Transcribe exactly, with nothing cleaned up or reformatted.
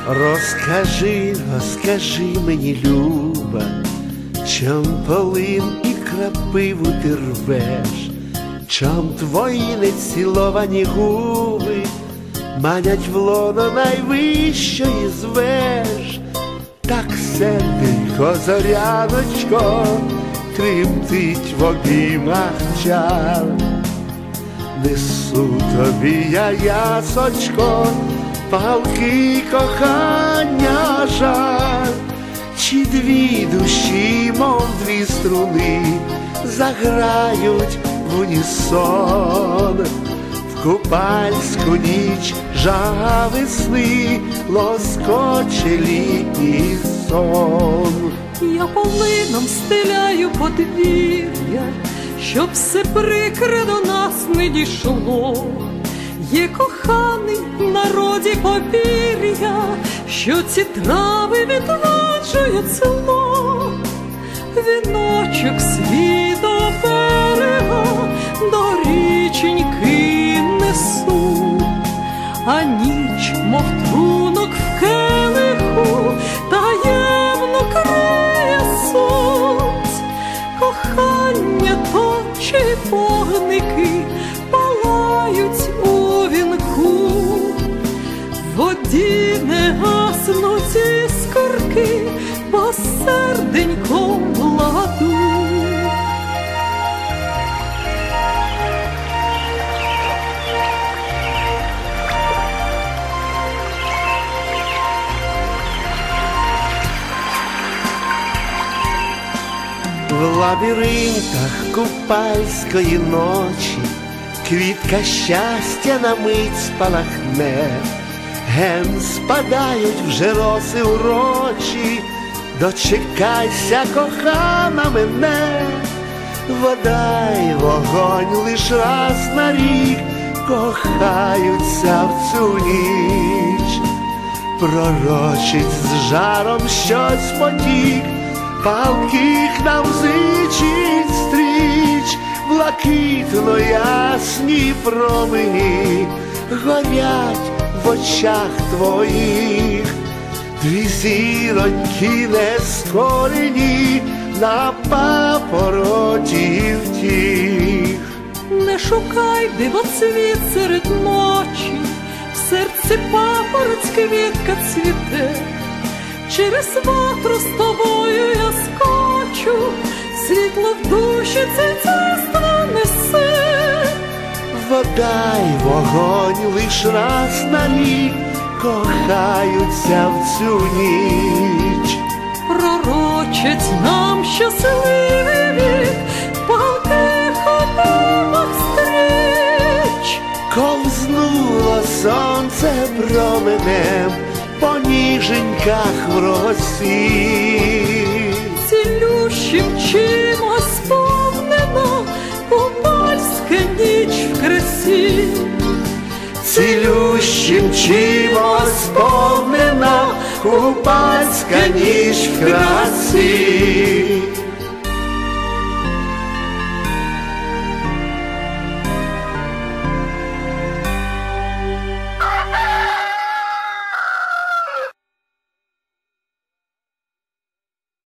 Розкажи, розкажи мені, люба, чом полин і крапиву ти рвеш, чом твої неціловані губи манять в лоно найвищої звеш. Так серденько, зоряночко, тремтить в обіймах чар. Несу тобі я, ясочко, палки кохання жаль. Чи дві душі, мов дві струни, заграють в унісон. В купальську ніч жага весни лоскоче літній сон. Я полином стеляю подвір'я, щоб все прикре до нас не дійшло. Є коханий в народі повір'я, що ці трави відваджує село. Віночок свій до берега, до річеньки несу, а ніч, мов трунок в келиху, таємно криє сонць. Кохання точить вогники, палають у вінку. В воді не гаснуть іскорки, бо серденько ладу. В лабіринтах купальської ночі квітка щастя на мить спалахне. Ген спадають вже роси урочі, дочекайся, кохана, мене. Вода й вогонь лиш раз на рік кохаються в цю ніч. Пророчить з жаром щось потік, палких нам зичить стріч. Блакитно ясні промені горять в очах твоїх. Дві зіроньки нескорені на папороті втіх. Не шукай дивоцвіт серед ночі, в серці папороть квітка цвіте. Через ватру з тобою я скочу, світло в душі царство несе. Вода й вогонь лиш раз на рік кохаються в цю ніч. Пророчить нам щасливий вік, палких обіймах стріч. Ковзнуло сонце променем по ніженьках в росі. Цілющим чимось сповнено купальська ніч в красі. Цілющим чимось сповнена купальська ніч в красі.